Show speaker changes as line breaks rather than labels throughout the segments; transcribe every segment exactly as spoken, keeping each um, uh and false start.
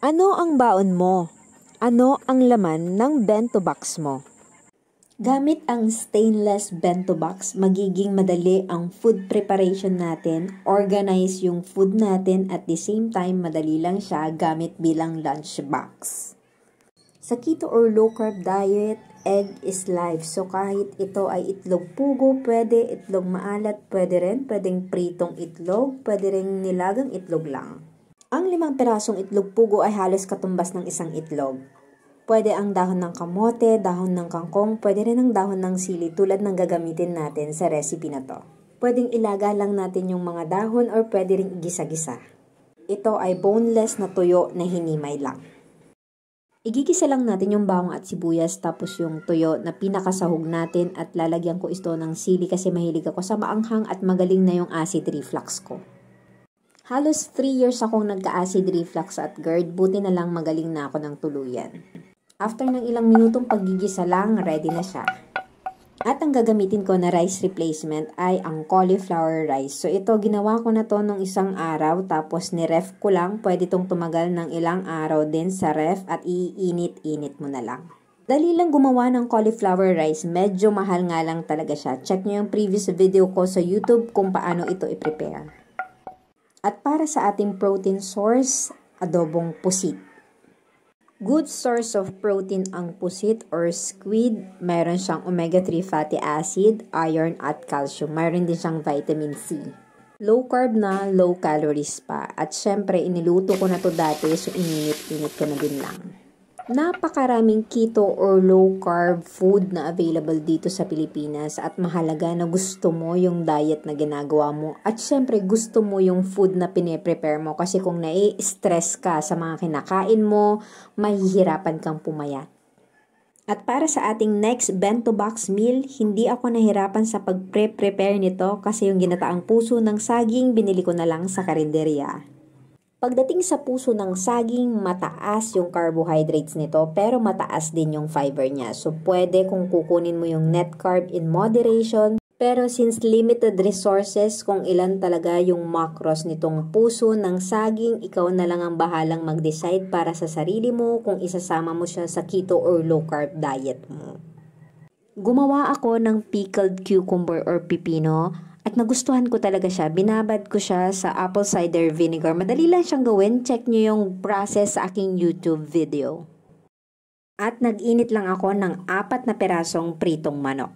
Ano ang baon mo? Ano ang laman ng bento box mo? Gamit ang stainless bento box, magiging madali ang food preparation natin, organize yung food natin at the same time madali lang siya gamit bilang lunch box. Sa keto or low carb diet, egg is life. So kahit ito ay itlog pugo, pwede itlog maalat, pwede rin, pwedeng pritong itlog, pwede rin nilagang itlog lang. Ang limang pirasong itlog pugo ay halos katumbas ng isang itlog. Pwede ang dahon ng kamote, dahon ng kangkong, pwede rin ang dahon ng sili tulad ng gagamitin natin sa recipe na to. Pwedeng ilaga lang natin yung mga dahon or pwede rin igisa-gisa. Ito ay boneless na tuyo na hinimay lang. Igigisa lang natin yung bawang at sibuyas tapos yung tuyo na pinakasahog natin at lalagyan ko ito ng sili kasi mahilig ako sa maanghang at magaling na yung acid reflux ko. Halos three years akong nagka-acid reflux at GERD, buti na lang magaling na ako ng tuluyan. After ng ilang minutong paggigisa lang, ready na siya. At ang gagamitin ko na rice replacement ay ang cauliflower rice. So ito, ginawa ko na to nung isang araw tapos ni-ref ko lang. Pwede itong tumagal ng ilang araw din sa ref at iinit-init mo na lang. Dali lang gumawa ng cauliflower rice, medyo mahal nga lang talaga siya. Check nyo yung previous video ko sa YouTube kung paano ito i-prepare. At para sa ating protein source, adobong pusit. Good source of protein ang pusit or squid. Mayroon siyang omega three fatty acid, iron at calcium. Mayroon din siyang vitamin C. Low carb na, low calories pa. At syempre, iniluto ko na to dati, so ininit-init ko na din lang. Napakaraming keto or low carb food na available dito sa Pilipinas at mahalaga na gusto mo yung diet na ginagawa mo at syempre gusto mo yung food na pine-prepare mo kasi kung nai-stress ka sa mga kinakain mo, mahihirapan kang pumayat. At para sa ating next bento box meal, hindi ako nahirapan sa pag-prepare nito kasi yung ginataang puso ng saging binili ko na lang sa karinderya. Pagdating sa puso ng saging, mataas yung carbohydrates nito pero mataas din yung fiber niya. So pwede kung kukunin mo yung net carb in moderation. Pero since limited resources kung ilan talaga yung macros nitong puso ng saging, ikaw na lang ang bahalang mag-decide para sa sarili mo kung isasama mo siya sa keto or low carb diet mo. Gumawa ako ng pickled cucumber or pipino. At nagustuhan ko talaga siya. Binabad ko siya sa apple cider vinegar. Madali lang siyang gawin. Check nyo yung process sa aking YouTube video. At nag-init lang ako ng apat na perasong pritong manok.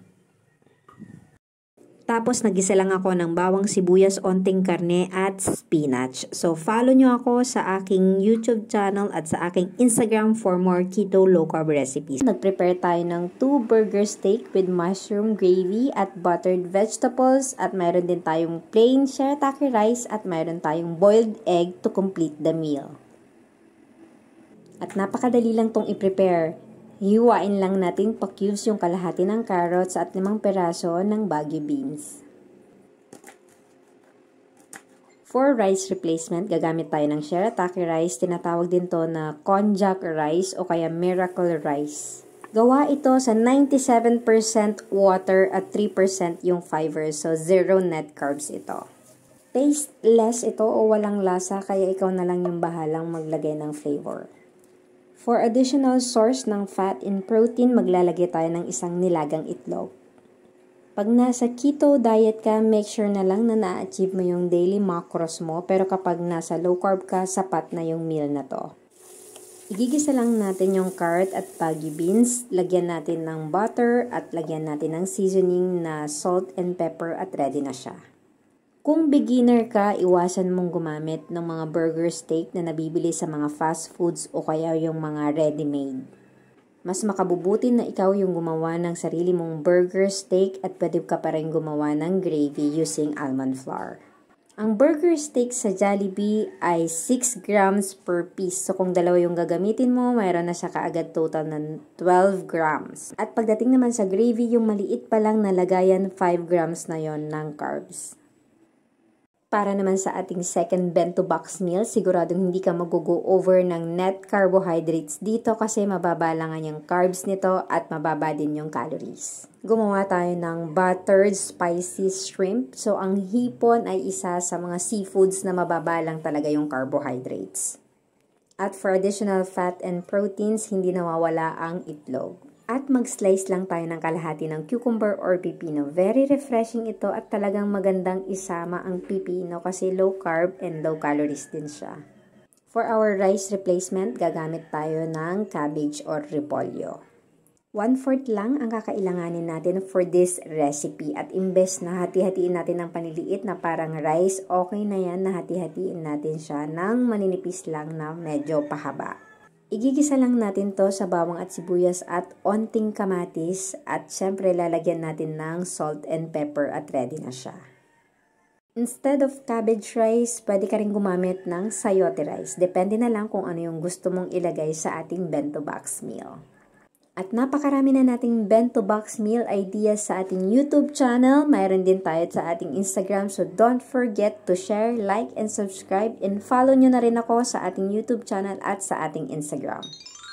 Tapos nagisa lang ako ng bawang sibuyas, onting karne at spinach. So follow nyo ako sa aking YouTube channel at sa aking Instagram for more keto low carb recipes. Nag-prepare tayo ng two burger steak with mushroom gravy at buttered vegetables at mayroon din tayong plain shirataki rice at mayroon tayong boiled egg to complete the meal. At napakadali lang tong i-prepare. Hiwain lang natin pa-cubes yung kalahati ng carrots at limang peraso ng bagu beans. For rice replacement, gagamit tayo ng shirataki rice. Tinatawag din to na konjac rice o kaya miracle rice. Gawa ito sa ninety-seven percent water at three percent yung fiber. So, zero net carbs ito. Tasteless ito o walang lasa kaya ikaw na lang yung bahalang maglagay ng flavor. For additional source ng fat and protein, maglalagay tayo ng isang nilagang itlog. Pag nasa keto diet ka, make sure na lang na na-achieve mo yung daily macros mo. Pero kapag nasa low carb ka, sapat na yung meal na to. Igigisa lang natin yung carrot at bagu beans. Lagyan natin ng butter at lagyan natin ng seasoning na salt and pepper at ready na siya. Kung beginner ka, iwasan mong gumamit ng mga burger steak na nabibili sa mga fast foods o kaya yung mga ready-made. Mas makabubuti na ikaw yung gumawa ng sarili mong burger steak at pwede ka pa rin gumawa ng gravy using almond flour. Ang burger steak sa Jollibee ay six grams per piece. So kung dalawa yung gagamitin mo, mayroon na siya kaagad total ng twelve grams. At pagdating naman sa gravy, yung maliit pa lang na lagayan, five grams na yon ng carbs. Para naman sa ating second bento box meal, siguradong hindi ka mag-go over ng net carbohydrates dito kasi mababa lang yung carbs nito at mababa din yung calories. Gumawa tayo ng buttered spicy shrimp. So, ang hipon ay isa sa mga seafoods na mababa lang talaga yung carbohydrates. At for additional fat and proteins, hindi nawawala ang itlog. At mag-slice lang tayo ng kalahati ng cucumber or pipino. Very refreshing ito at talagang magandang isama ang pipino kasi low carb and low calories din siya. For our rice replacement, gagamit tayo ng cabbage or repolyo. one-fourth lang ang kakailanganin natin for this recipe at imbes na hati-hatiin natin ng paniliit na parang rice, okay na yan na hati-hatiin natin siya ng maninipis lang na medyo pahaba. Igigisa lang natin to sa bawang at sibuyas at onting kamatis at syempre lalagyan natin ng salt and pepper at ready na siya. Instead of cabbage rice, pwede ka rin gumamit ng sayote rice. Depende na lang kung ano yung gusto mong ilagay sa ating bento box meal. At napakarami na nating bento box meal ideas sa ating YouTube channel. Mayroon din tayo sa ating Instagram. So don't forget to share, like, and subscribe. And follow nyo na rin ako sa ating YouTube channel at sa ating Instagram.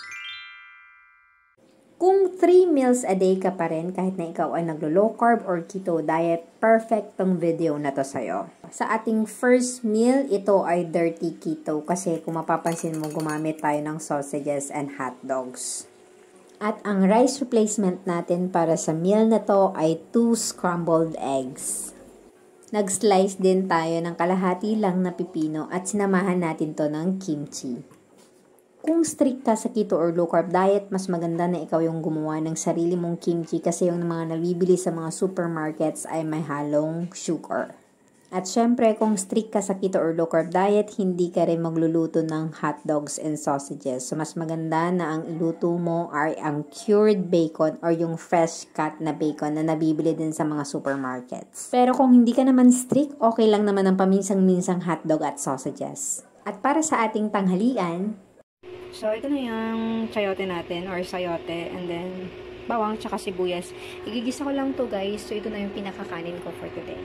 Kung three meals a day ka pa rin, kahit na ikaw ay naglo-low carb or keto diet, perfect tong video na to sa'yo. Sa ating first meal, ito ay dirty keto kasi kung mapapansin mo, gumamit tayo ng sausages and hot dogs. At ang rice replacement natin para sa meal na to ay two scrambled eggs. Nag-slice din tayo ng kalahati lang na pipino at sinamahan natin to ng kimchi. Kung strict ka sa keto or low carb diet, mas maganda na ikaw yung gumawa ng sarili mong kimchi kasi yung mga nabibili sa mga supermarkets ay may halong sugar. At syempre, kung strict ka sa keto or low carb diet, hindi ka rin magluluto ng hot dogs and sausages. So, mas maganda na ang iluto mo ay ang cured bacon or yung fresh cut na bacon na nabibili din sa mga supermarkets. Pero kung hindi ka naman strict, okay lang naman ang paminsang-minsang hotdog at sausages. At para sa ating tanghalian,
so, ito na yung chayote natin or sayote and then bawang tsaka sibuyas. Igigisa ko lang to guys. So, ito na yung pinakakanin ko for today.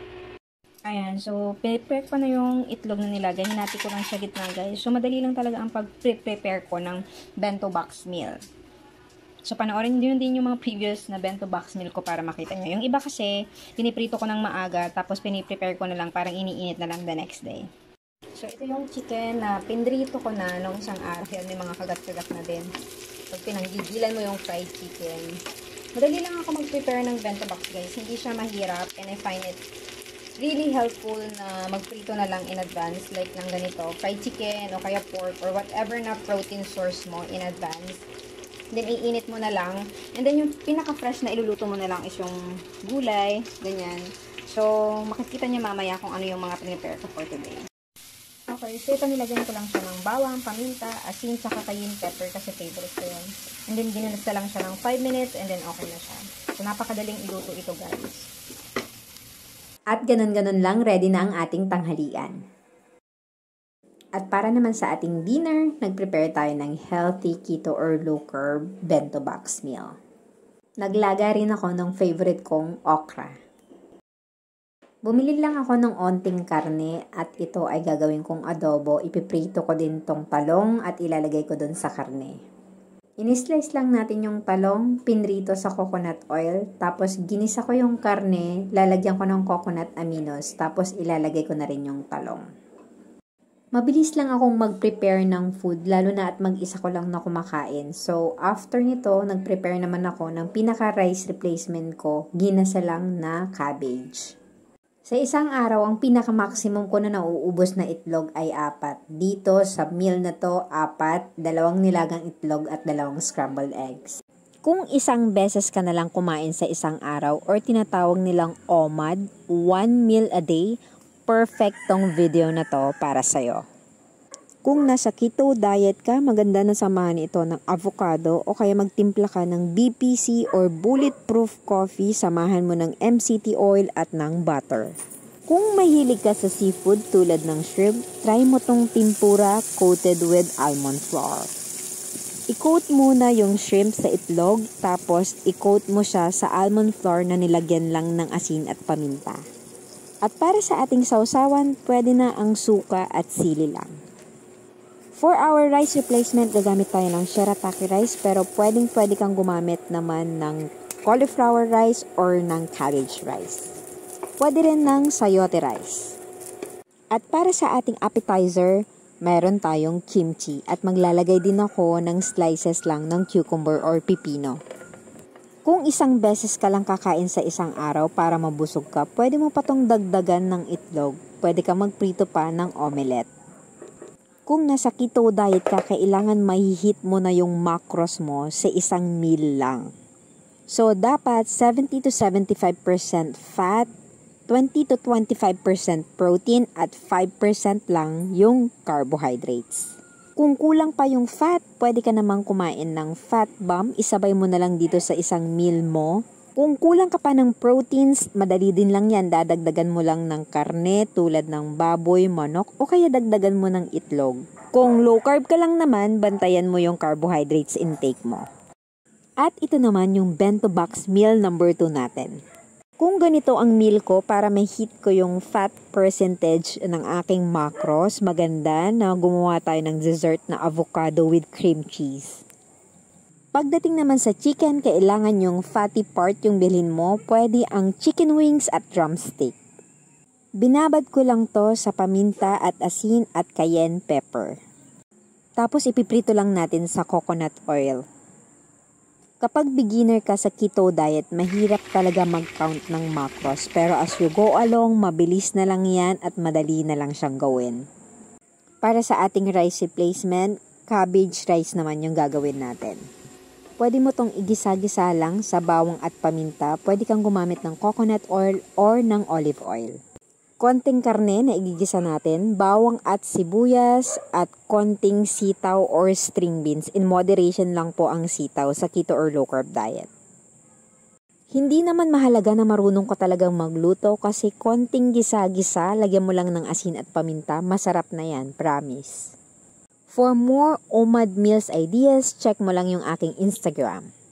Ayan, so, prepare ko na yung itlog na nilagay. Hinati ko lang sa gitna, guys. So, madali lang talaga ang pag-prepare ko ng bento box meal. So, panoorin nyo din yung mga previous na bento box meal ko para makita nyo. Yung iba kasi, piniprito ko ng maaga, tapos piniprepare ko na lang, parang iniinit na lang the next day. So, ito yung chicken na pinrito ko na nung isang araw. Yan, may mga kagat-kagat na din. Pag pinanggigilan mo yung fried chicken. Madali lang ako mag-prepare ng bento box, guys. Hindi siya mahirap, and I find it really helpful na magprito na lang in advance like ng ganito, fried chicken o kaya pork or whatever na protein source mo in advance. Then, iinit mo na lang. And then, yung pinaka-fresh na iluluto mo na lang is yung gulay, ganyan. So, makikita niyo mamaya kung ano yung mga prepare ko for today. Okay, so ito nilagyan ko lang siya ng bawang, paminta, asin, tsaka cayenne pepper kasi favorite ko yun. And then, ginulasta lang siya ng five minutes and then okay na siya. So, napakadaling iluto ito, guys.
At ganun-ganun lang, ready na ang ating tanghalian. At para naman sa ating dinner, nag-prepare tayo ng healthy keto or low carb bento box meal. Naglaga rin ako ng favorite kong okra. Bumili lang ako ng onting karne at ito ay gagawin kong adobo. Ipiprito ko din tong talong at ilalagay ko dun sa karne. Inislice lang natin yung talong, pinrito sa coconut oil, tapos ginisa ko yung karne, lalagyan ko ng coconut aminos, tapos ilalagay ko na rin yung talong. Mabilis lang akong mag-prepare ng food, lalo na at mag-isa ko lang na kumakain. So, after nito, nag-prepare naman ako ng pinaka-rice replacement ko, ginasa lang na cabbage. Sa isang araw, ang pinaka-maximum ko na nauubos na itlog ay apat. Dito sa meal na to, apat, dalawang nilagang itlog at dalawang scrambled eggs. Kung isang beses ka na lang kumain sa isang araw or tinatawag nilang O M A D, one meal a day, perfect tong video na to para sa'yo. Kung nasa keto diet ka, maganda na samahan ito ng avocado o kaya magtimpla ka ng B P C or bulletproof coffee, samahan mo ng M C T oil at ng butter. Kung mahilig ka sa seafood tulad ng shrimp, try mo tong tempura coated with almond flour. I-coat muna yung shrimp sa itlog, tapos i-coat mo siya sa almond flour na nilagyan lang ng asin at paminta. At para sa ating sausawan, pwede na ang suka at sili lang. For our rice replacement, gagamit tayo ng shirataki rice, pero pwedeng pwede kang gumamit naman ng cauliflower rice or ng cabbage rice. Pwede rin ng sayote rice. At para sa ating appetizer, Meron tayong kimchi at maglalagay din ako ng slices lang ng cucumber or pipino. Kung isang beses ka lang kakain sa isang araw para mabusog ka, pwede mo pa tong dagdagan ng itlog. Pwede ka magprito pa ng omelette. Kung nasa keto diet ka, kailangan mahihit mo na yung macros mo sa isang meal lang. So, dapat seventy to seventy-five percent fat, twenty to twenty-five percent protein, at five percent lang yung carbohydrates. Kung kulang pa yung fat, pwede ka namang kumain ng fat bomb, isabay mo na lang dito sa isang meal mo. Kung kulang ka pa ng proteins, madali din lang yan, dadagdagan mo lang ng karne tulad ng baboy, manok, o kaya dagdagan mo ng itlog. Kung low carb ka lang naman, bantayan mo yung carbohydrates intake mo. At ito naman yung bento box meal number two natin. Kung ganito ang meal ko para may hit ko yung fat percentage ng aking macros, maganda na gumawa tayo ng dessert na avocado with cream cheese. Pagdating naman sa chicken, kailangan yung fatty part yung bilhin mo, pwede ang chicken wings at drumstick. Binabad ko lang to sa paminta at asin at cayenne pepper. Tapos ipiprito lang natin sa coconut oil. Kapag beginner ka sa keto diet, mahirap talaga mag-count ng macros. Pero as you go along, mabilis na lang yan at madali na lang siyang gawin. Para sa ating rice replacement, cabbage rice naman yung gagawin natin. Pwede mo tong igisa-gisa lang sa bawang at paminta. Pwede kang gumamit ng coconut oil or ng olive oil. Konting karne na igigisa natin, bawang at sibuyas, at konting sitaw or string beans. In moderation lang po ang sitaw sa keto or low carb diet. Hindi naman mahalaga na marunong ka talagang magluto kasi konting gisa-gisa, lagyan mo lang ng asin at paminta, masarap na yan, promise. For more O M A D meals ideas, check mo lang yung aking Instagram.